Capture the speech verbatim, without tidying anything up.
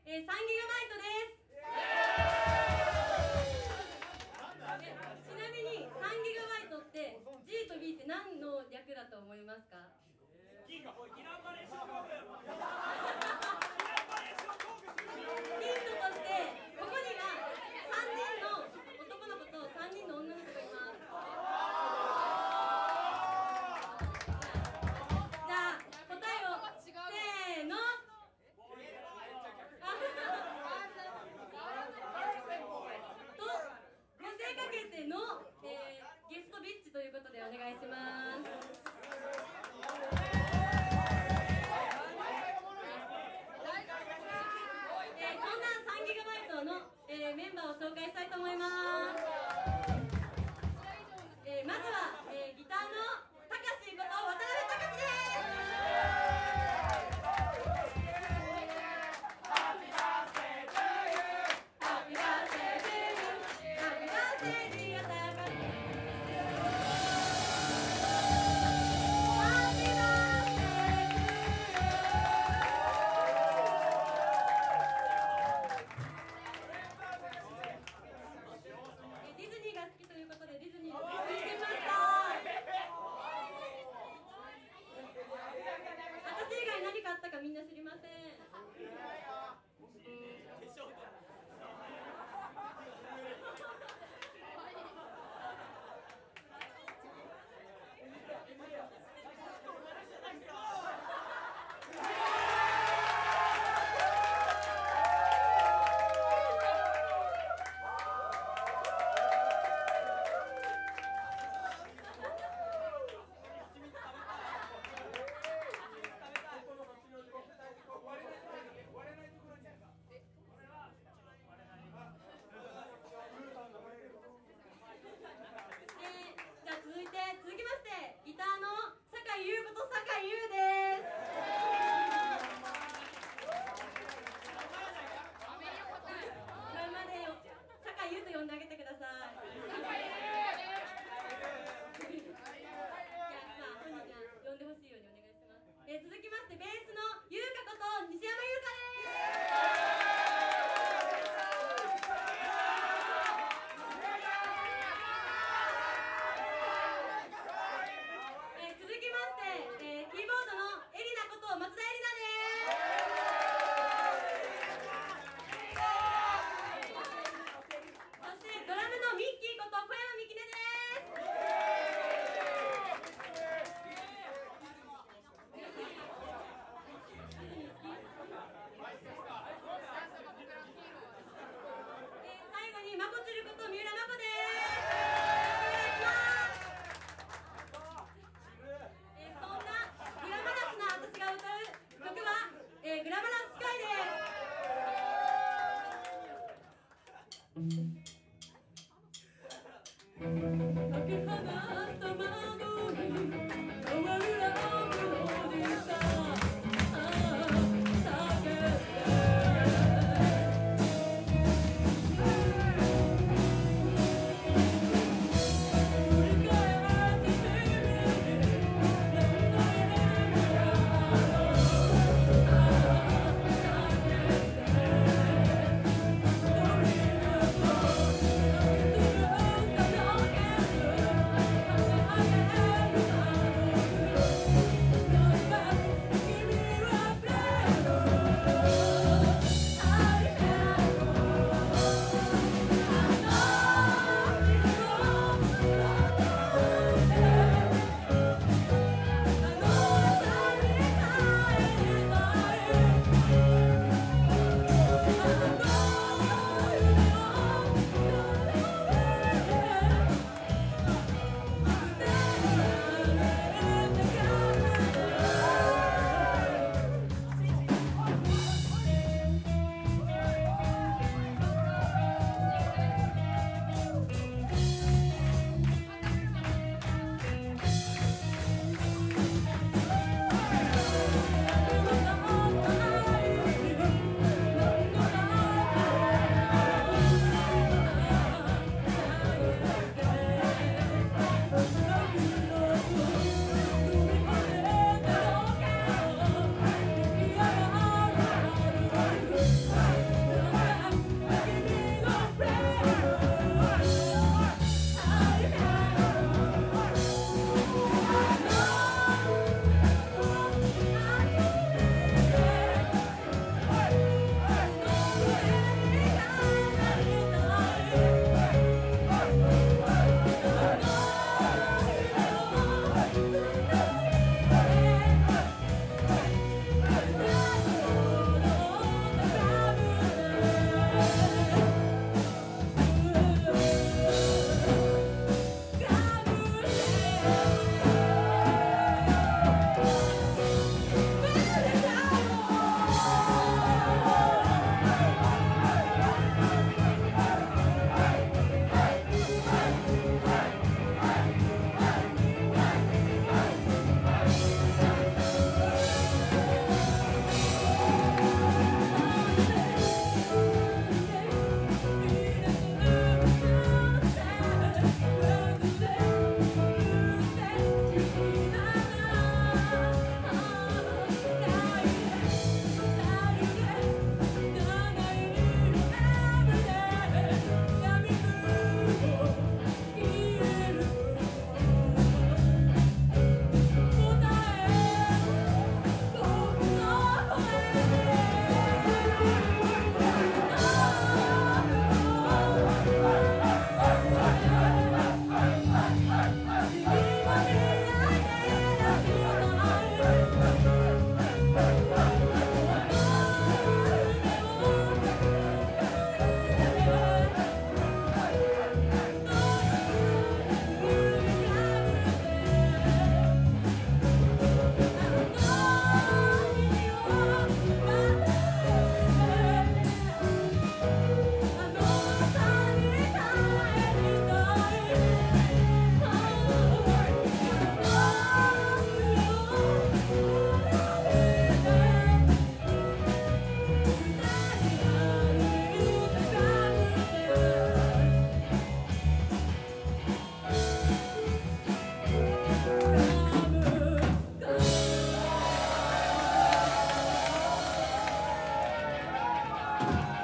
えー、さんギガバイトです。ちなみにさんギガバイトって G と B って何の略だと思いますか？ ギガギランバレー症候群。ギランバレー症候群。 ヒントとしてここにはさんにんの男の子とさんにんの女の子がいます。じゃあ答えをせーの。と女性かけての、えー、ゲストビッチということでお願いします。えー、メンバーを紹介したいと思います。えー、まずは、えー、ギターのたかしこと渡辺たかしです。みんな知りません。続いて続きましてギターの酒井優こと酒井優です。今まで酒井優と呼んであげてください。いや、まあ本人が呼んでほしいようにお願いします。えー、続きましてベースの優香こと西山優香です。キーボードのす。